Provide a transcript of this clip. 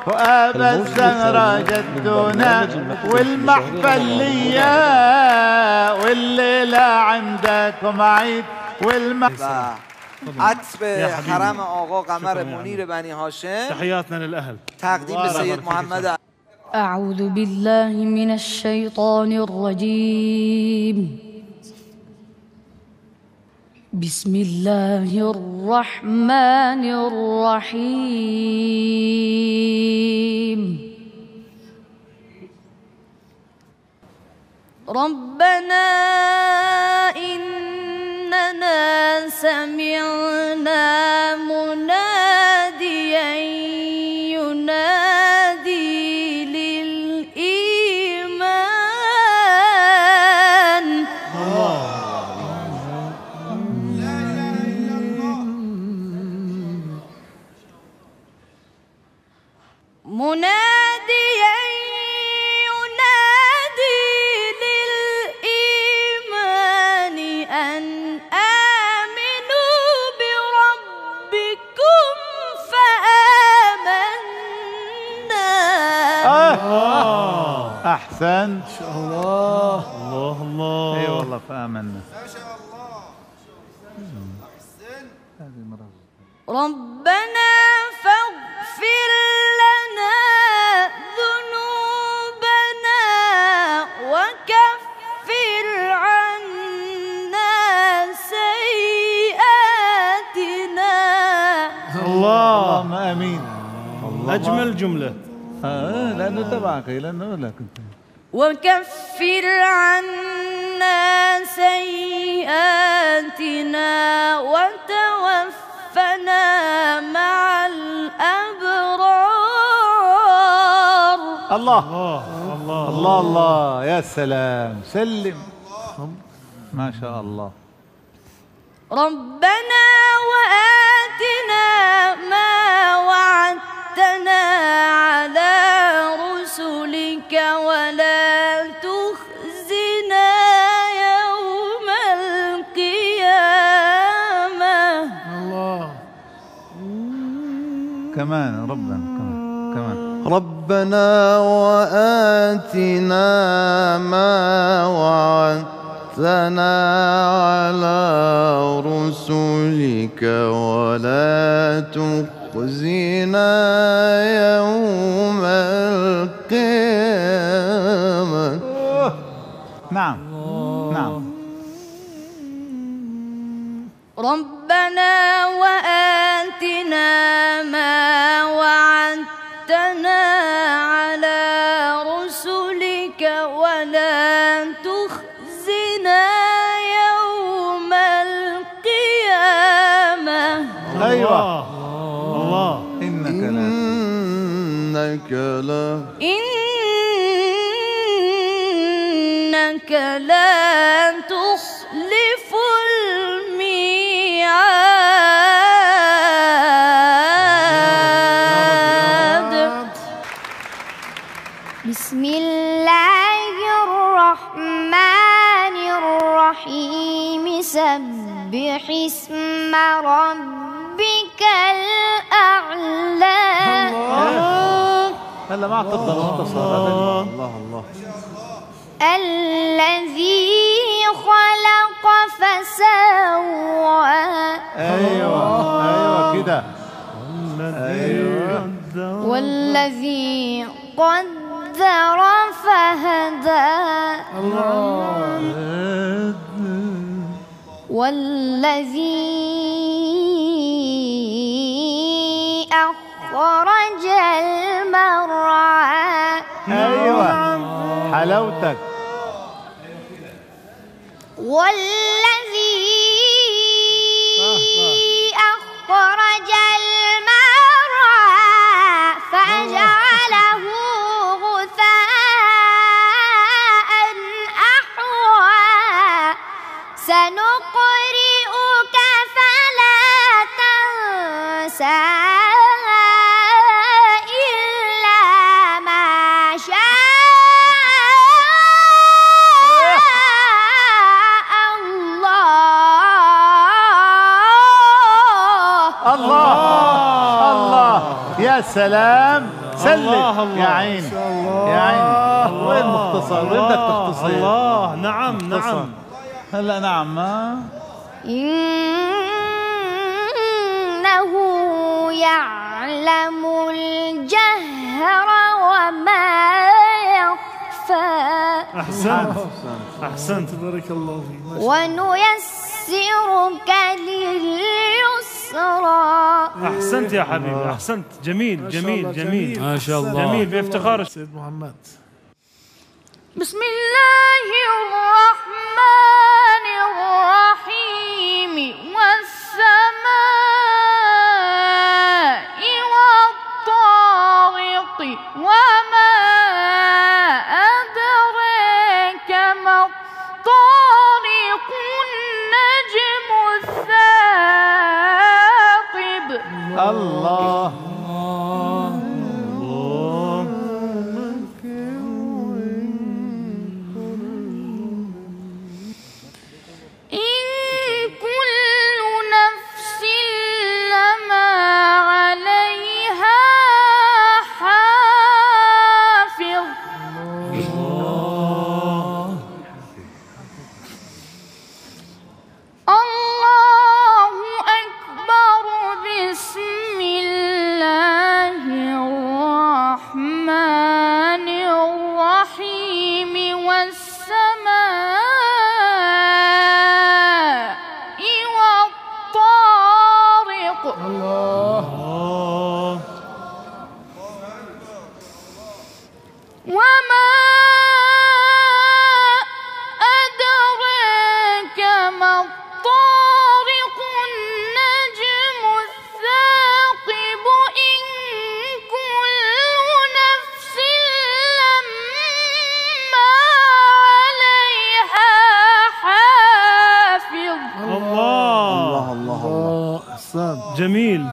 وابا الزهرة جدونا والمحفل ليا والليلة عندكم عيد عطف به حرم آقا قمر منیر بنی هاشم. تحياتنا للأهل. تقدیم به سید محمد. أعوذ بالله من الشيطان الرجيم. بسم الله الرحمن الرحيم. ربنا إننا سمعنا مناديا ينادي للإيمان. لا إله إلا الله. مناديا ينادي للإيمان أن آمنوا بربكم فآمنا. أحسن. ما شاء الله. الله الله. اي والله فآمنا. ما شاء الله. أحسن. ربنا فاغفر لنا ذنوبنا وكفر عنا سيئاتنا. اللهم امين. أجمل جملة. لأنه تبعك، لأنه لك انت. وكفر عنا سيئاتنا وتوفنا مع الأبرار. الله الله الله الله، يا سلام، سلم. ما شاء الله. ربنا وآتنا ما وعدتنا على رسلك ولا تخزنا يوم القيامة. الله. كمان ربنا كمان. ربنا وآتنا ما وعدتنا على رسلك ولا تخزنا يوم القيامة. نعم نعم. ربنا وآتنا ما وعدتنا على رسلك ولا تخزنا يوم القيامة. أيوة. الله. إنك لا تخلف الميعاد. بسم الله الرحمن الرحيم. سبح اسم ربك الأعلى. هلا ما اعتقد الله الله. الذي خلق فسوى. ايوه ايوه كده. ايوه. والذي قدر فهدى. والذي أخرج المرعى. ايوه حلاوتك. والذي أخرج المرعى فجعله غثاء أحوى. سنقرئك فلا تنسى إلا ما شاء الله. يا سلام. سلم. الله الله. يا عيني يا عيني. وين مختصر؟ وين بدك تختصر؟ الله. نعم مختصر. نعم. هلا نعم. إنه يعلم الجهر وما يخفى. أحسنت أحسنت. بارك الله فيك. ونيسرك لليسرى. أحسنت يا حبيبي أحسنت. جميل جميل جميل ما شاء الله. جميل بافتخار. سيد محمد. بسم الله الرحمن الرحيم والسماء والطارق وما أدراك ما الطارق النجم الثاقب. الله. إن كل نفس لما عليها حافظ. الله أكبر. بسم الله الرحمن الرحيم والسماء والطارق. وما أدراك ما الطارق النجم الثاقب. إن كل نفس لما عليها حافظ. الله الله. أحسن. جميل.